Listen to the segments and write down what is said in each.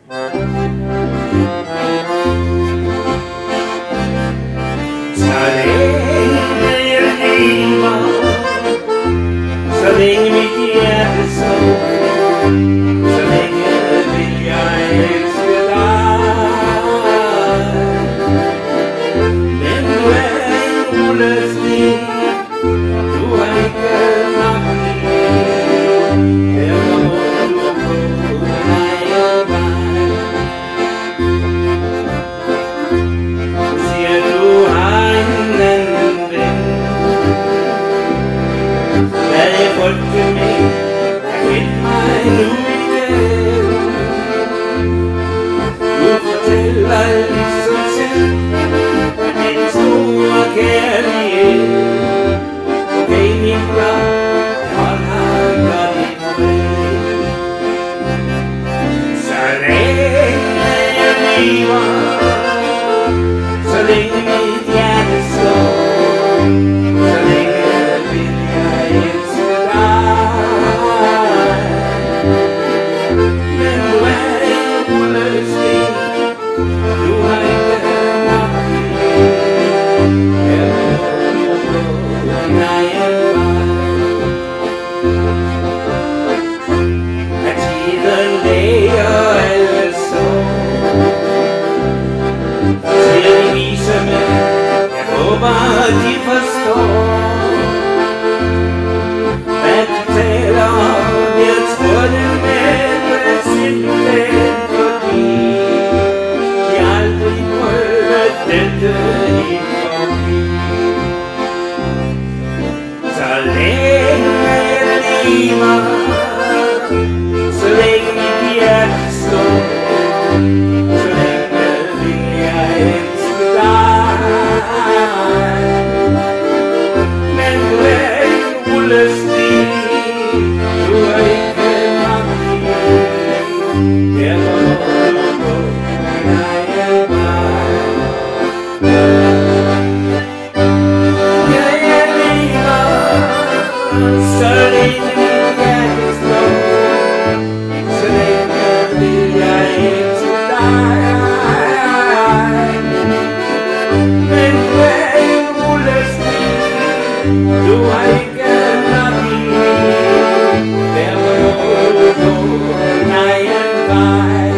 Så længe jeg lever, så længe mit hjerte slår, så længe vil jeg elske dig. Men du er en rullestig, du har ikke nok liv, derfor må du gå din egen vej. Siger du har en anden ven, lad jeg frygte med, kendt mig nu igen. Du fortæller ligesom selv, at den store kærlighed, okay min blot, hold ham godt i fred. Så længe jeg lever, så længe mit hjerte slår, så længe vil jeg elske dig. Men du er en rullestig, du har ikke nok liv, derfor må du gå din egen vej. At tiden læger alle sår, siger de vise med, jeg håber de forstår, hvad du taler om. Jeg tror det med simpelthen fordi de aldrig prøvet dette helt forbi. Så længe jeg lever, så længe mit hjerte slår, så længe vil jeg elske dig. Men du er en rullestig, du har ikke nok liv, derfor må du gå din egen vej. Ja, jeg lever, så længe mit hjerte slår, så længe vil jeg elske dig. Men du er en rullestig, du har ikke nok liv, derfor må du gå din egen vej.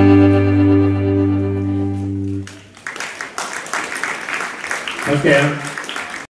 Tak skal jeg.